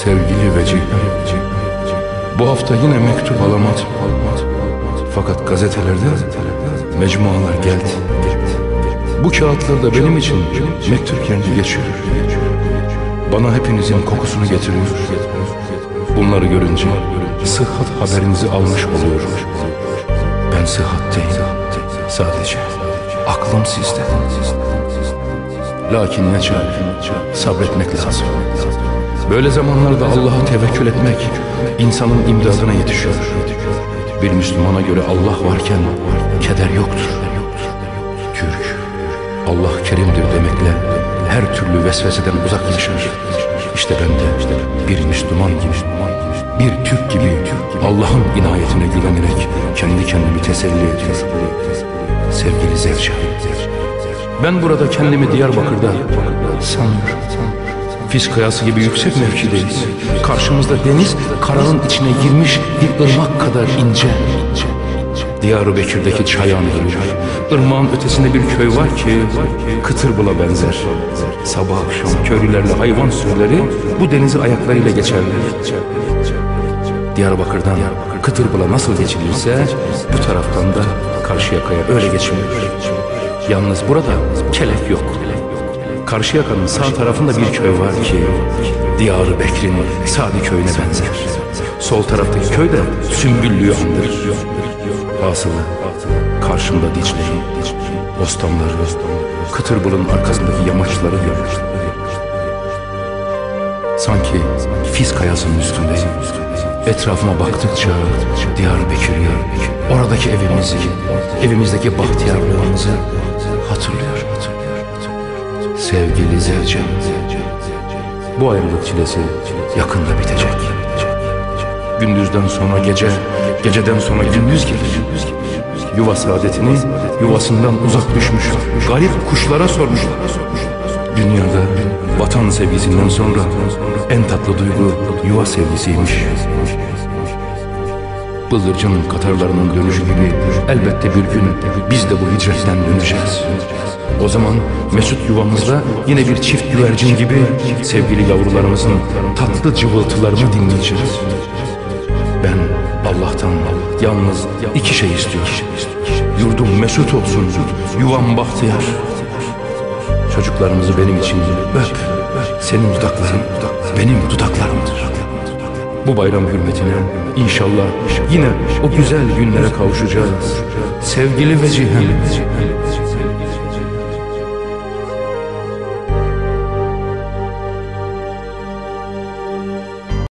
Sevgili Vecihem, bu hafta yine mektup alamadım. Fakat gazetelerde mecmualar geldi. Bu kağıtlarda benim için mektup kendi geçiyor. Bana hepinizin kokusunu getiriyor. Bunları görünce sıhhat haberinizi almış oluyorum. Ben sıhhat değilim, sadece aklım sizde. Lakin ne çare, sabretmek lazım. Böyle zamanlarda Allah'a tevekkül etmek insanın imdadına yetişiyor. Bir Müslümana göre Allah varken keder yoktur. Türk, Allah kerimdir demekle her türlü vesveseden uzak yaşar. İşte ben de bir Müslüman gibi, bir Türk gibi Allah'ın inayetine güvenerek kendi kendimi teselli ediyorum. Sevgili Zevcan, ben burada kendimi Diyarbakır'da sanıyorum. Fis kayası gibi yüksek mevkideyiz. Karşımızda deniz karanın içine girmiş bir ırmak kadar ince. Diyarbakır'daki Çayan Gölü, ırmağın ötesinde bir köy var ki Kıtırbıl'a benzer. Sabah akşam köylülerle hayvan sürüleri bu denizi ayaklarıyla geçerler. Diyarbakır'dan Kıtırbıl'a nasıl geçilirse bu taraftan da Karşıyaka'ya öyle geçiliyor. Yalnız burada kelek yok. Karşıyaka'nın sağ tarafında bir köy var ki Diyarbakır'ın Sadi köyüne benzer. Sol taraftaki köy de Sümbüllü'yü andırır. Hasılı karşımda Dicle'yi, bostanları, Kıtırbıl'ın arkasındaki yamaçları görür. Sanki Fis kayasının üstündeyim. Etrafıma baktıkça Diyarbakır'ı, oradaki evimizi, evimizdeki bahtiyarlığımızı hatırlıyorum. Sevgili Zevcem, bu ayrılık çilesi yakında bitecek. Gündüzden sonra gece, geceden sonra gündüz gelir. Yuva saadetini yuvasından uzak düşmüş garip kuşlara sormuş. Dünyada vatan sevgisinden sonra en tatlı duygu yuva sevgisiymiş. Bıldırcın katarlarının dönüşü gibi elbette bir gün biz de bu hicretten döneceğiz. O zaman mesut yuvamızda yine bir çift güvercin gibi sevgili yavrularımızın tatlı cıvıltılarını dinleyeceğiz. Ben Allah'tan yalnız iki şey istiyorum. Yurdum mesut olsun, yuvam bahtiyar. Çocuklarımızı benim için öp. Senin dudakların benim dudaklarımdır. Bu bayram hürmetine inşallah yine o güzel günlere kavuşacağız. Sevgili Vecihem.